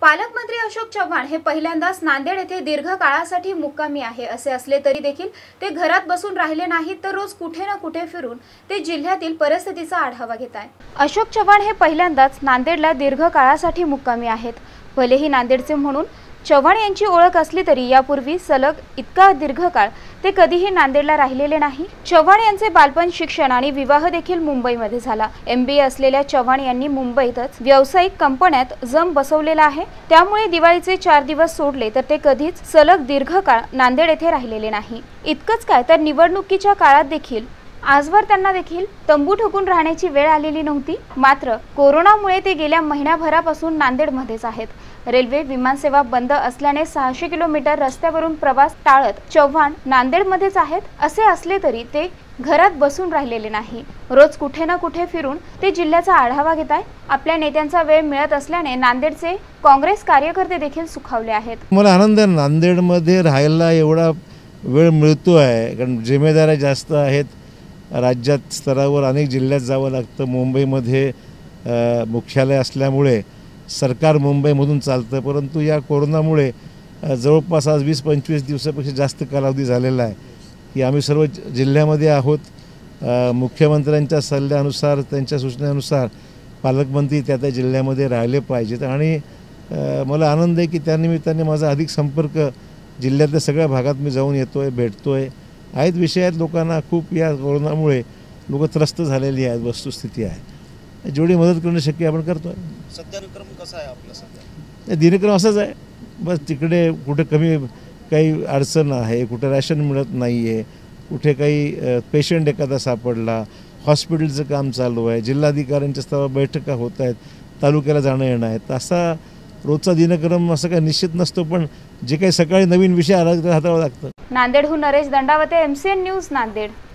पालकमंत्री अशोक चव्हाण हे पहिल्यांदाच नांदेड येथे दीर्घ काळासाठी मुक्कामी आहे। असे असले तरी देखील ते घरात बसून राहिले नाहीत, तर रोज कुठे ना कुठे फिरून ते जिल्ह्यातील परिस्थितीचा आढावा घेत आहेत। अशोक चव्हाण हे पहिल्यांदाच नांदेडला दीर्घ काळासाठी मुक्कामी आहेत। भलेही नांदेडचे म्हणून चव्हाण यांची ओळख असली तरी यापूर्वी सलग इतका दीर्घ काळ ते कधीही नांदेडला राहिलेले नाही। चव्हाण यांचे बालपण, शिक्षण आणि विवाह देखील मुंबईमध्ये झाला। MBA असलेल्या चव्हाण यांनी मुंबईतच व्यावसायिक कंपन्यात जम बसवलेला आहे। त्यामुळे दिवाळीचे 4 दिवस सोडले तर ते कधीच सलग दीर्घ काळ नांदेड येथे राहिलेले नाही। इतकंच काय तर निवडणुकीच्या काळात देखील आजवर त्यांना देखील तंबू ठोकून राहण्याची वेळ आलेली नव्हती। मात्र कोरोनामुळे ते गेल्या महिनाभरापासून नांदेडमध्येच आहेत। रेल्वे, विमानसेवा बंद असल्याने 600 किलोमीटर रस्त्यावरून प्रवास टाळत चव्हाण नांदेडमध्येच आहेत। असे असले तरी ते घरात बसून राहिलेले नाही। रोज कुठे ना कुठे फिरून ते जिल्ह्याचा आढावा घेत आहेत। आपल्या नेत्यांचा वेळ मिळत असल्याने नांदेडचे काँग्रेस कार्यकर्ते देखील सुखावले आहेत। मला आनंद आहे नांदेडमध्ये राहायला एवढा वेळ मिळतो आहे, कारण जिम्मेदाऱ्या जास्त आहेत। राज्यात स्तरावर अनेक जिल्ह्यात जावं लागतं। मुंबईमध्ये मुख्यालय असल्यामुळे सरकार मुंबईमधून चालतं, परंतु या कोरोनामुळे जवळपास आज 20-25 दिवसापेक्षा जास्त कालावधी झालेला आहे की आम्ही सर्व जिल्ह्यामध्ये आहोत। मुख्यमंत्र्यांच्या सल्ल्यानुसार, त्यांच्या सूचनेनुसार पालकमंत्री त्या जिल्ह्यामध्ये राहिले पाहिजेत आणि मला आनंद आहे की त्यानिमित्ताने माझा अधिक संपर्क जिल्ह्यातल्या सगळ्या भागात मी जाऊन येतो आहे, भेटतो आहे। आहेत विषय आहेत, लोकांना खूप या कोरोनामुळे लोक त्रस्त झालेली आहेत, वस्तुस्थिती आहे। जेवढी मदत करणं शक्य आपण करतो आहे। सध्यानुक्रम कसा आहे आपला? सध्या दिनक्रम असाच आहे, बस तिकडे कुठे कमी काही अडचण आहे, कुठे रॅशन मिळत नाही आहे, कुठे काही पेशंट एखादा सापडला, हॉस्पिटलचं काम चालू आहे, जिल्हाधिकाऱ्यांच्या स्तरावर बैठका होत आहेत, तालुक्याला जाणं येणं आहे। असा रोजचा दिनक्रम असं काही निश्चित नसतो, पण जे काही सकाळी नवीन विषय आला तर हाताळावं लागतं। नांदेडहून नरेश दंडावते, MCN न्यूज, नांदेड।